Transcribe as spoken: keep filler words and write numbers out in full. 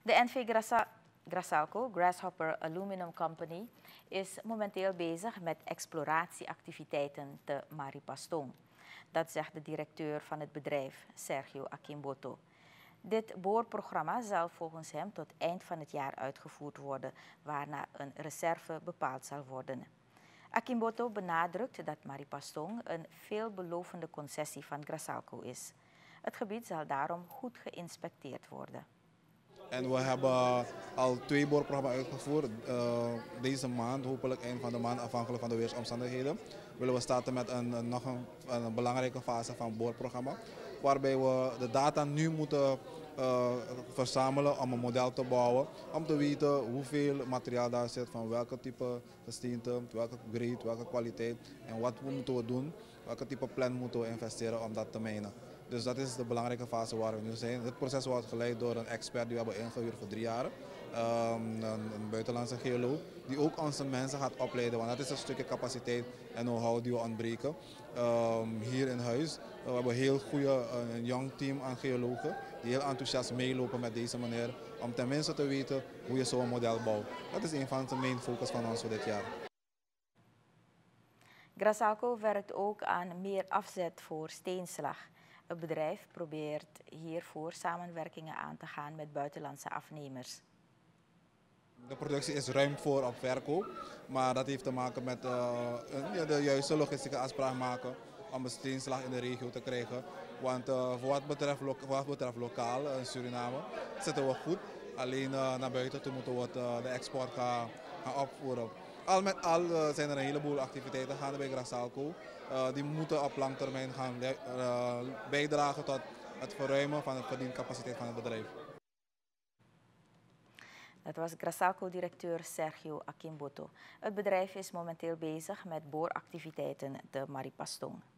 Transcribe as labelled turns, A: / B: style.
A: De N V Grasa Grasalco, Grasshopper Aluminum Company, is momenteel bezig met exploratieactiviteiten te Maripastong. Dat zegt de directeur van het bedrijf, Sergio Akimboto. Dit boorprogramma zal volgens hem tot eind van het jaar uitgevoerd worden, waarna een reserve bepaald zal worden. Akimboto benadrukt dat Maripastong een veelbelovende concessie van Grasalco is. Het gebied zal daarom goed geïnspecteerd worden.
B: En we hebben al twee boorprogramma's uitgevoerd. Uh, deze maand, hopelijk eind van de maand, afhankelijk van de weersomstandigheden, willen we starten met een, een, nog een, een belangrijke fase van het boorprogramma. Waarbij we de data nu moeten uh, verzamelen om een model te bouwen. Om te weten hoeveel materiaal daar zit, van welke type gesteente, welke grade, welke kwaliteit. En wat we moeten doen, welke type plan moeten we investeren om dat te menen. Dus dat is de belangrijke fase waar we nu zijn. Dit proces wordt geleid door een expert die we hebben ingehuurd voor drie jaar. Um, een, een buitenlandse geoloog die ook onze mensen gaat opleiden, want dat is een stukje capaciteit en know-how die we ontbreken. Um, hier in huis, we hebben een heel goede, een jong team aan geologen die heel enthousiast meelopen met deze meneer om tenminste te weten hoe je zo'n model bouwt. Dat is een van de main focus van ons voor dit jaar.
A: Grasalco werkt ook aan meer afzet voor steenslag. Het bedrijf probeert hiervoor samenwerkingen aan te gaan met buitenlandse afnemers.
B: De productie is ruim voor op verkoop, maar dat heeft te maken met uh, de juiste logistieke afspraak maken om een steenslag in de regio te krijgen. Want uh, voor, wat betreft, voor wat betreft lokaal in Suriname zitten we goed, alleen uh, naar buiten toe moeten we het, uh, de export gaan, gaan opvoeren. Al met al uh, zijn er een heleboel activiteiten gaande bij Grasalco. Uh, die moeten op lang termijn gaan uh, bijdragen tot het verruimen van de verdiencapaciteit van het bedrijf.
A: Dat was Grasalco-directeur Sergio Akimboto. Het bedrijf is momenteel bezig met booractiviteiten te Maripastong.